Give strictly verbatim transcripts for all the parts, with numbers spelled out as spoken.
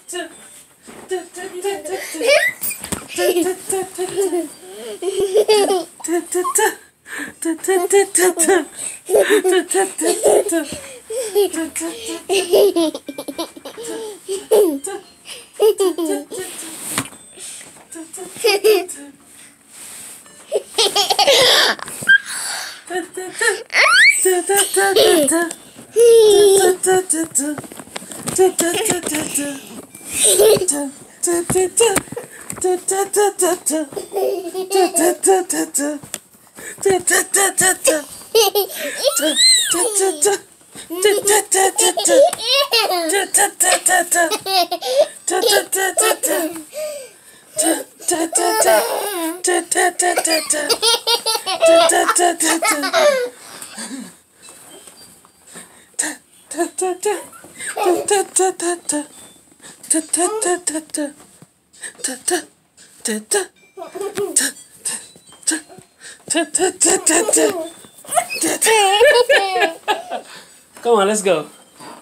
Come on, let's go.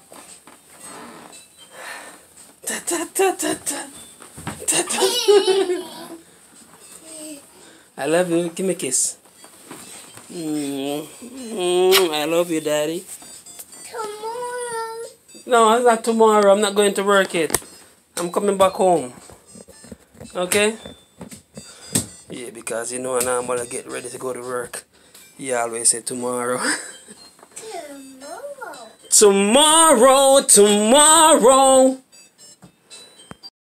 I love you. Give me a kiss. Mm. Mm, I love you, Daddy. Tomorrow. No, it's not tomorrow. I'm not going to work it. I'm coming back home. Okay? Yeah, because you know now I'm gonna get ready to go to work. You always say tomorrow. Tomorrow. Tomorrow, tomorrow.